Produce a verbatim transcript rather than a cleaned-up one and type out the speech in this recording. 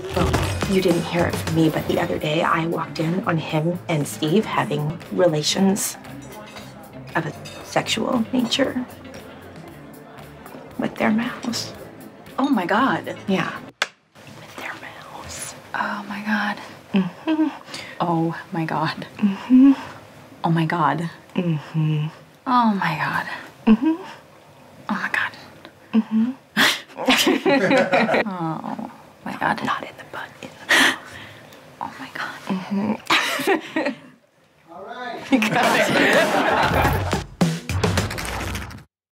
Well, you didn't hear it from me, but the other day I walked in on him and Steve having relations of a sexual nature with their mouths. Oh my God. Yeah. With their mouths. Oh my God. Mm-hmm. Oh my God. Mm-hmm. Oh my God. Mm-hmm. Oh my God. Mm-hmm. Oh my God. Mm-hmm. Oh my God. Not in the butt, in the mouth. Oh my God. Mm-hmm. All right. You got it.